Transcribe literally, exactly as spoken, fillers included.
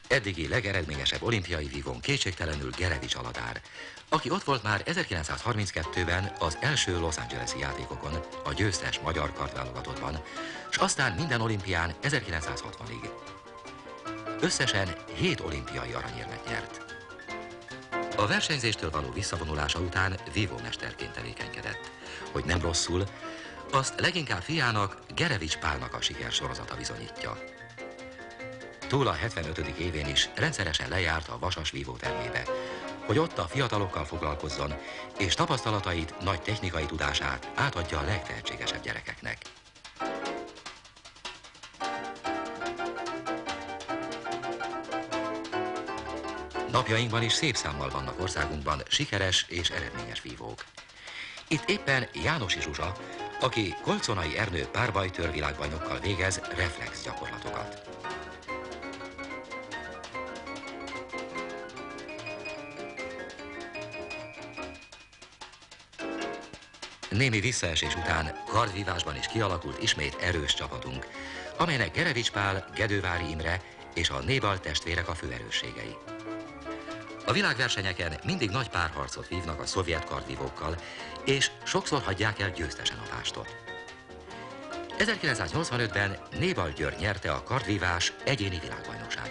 Eddigi legeredményesebb olimpiai vívón kétségtelenül Gerevics Aladár, aki ott volt már ezerkilencszázharminckettőben az első Los Angeles-i játékokon, a győztes magyar kartválogatottban, és aztán minden olimpián ezerkilencszázhatvanig. Összesen hét olimpiai aranyérmet nyert. A versenyzéstől való visszavonulása után vívómesterként tevékenykedett. Hogy nem rosszul, azt leginkább fiának, Gerevics Pálnak a sikersorozata bizonyítja. Túl a hetvenötödik évén is rendszeresen lejárt a Vasas vívótermébe, hogy ott a fiatalokkal foglalkozzon, és tapasztalatait, nagy technikai tudását átadja a legtehetségesebb gyerekeknek. Napjainkban is szép számmal vannak országunkban sikeres és eredményes vívók. Itt éppen Jánosi Zsuzsa, aki Kolczonai Ernő párbajtőr világbajnokkal végez reflex gyakorlatokat. Némi visszaesés után kardvívásban is kialakult ismét erős csapatunk, amelynek Gerevics Pál, Gedővári Imre és a Nébal testvérek a főerősségei. A világversenyeken mindig nagy párharcot vívnak a szovjet kardvívókkal, és sokszor hagyják el győztesen a pástot. ezerkilencszáznyolcvanötben Nébal György nyerte a kardvívás egyéni világbajnokságát.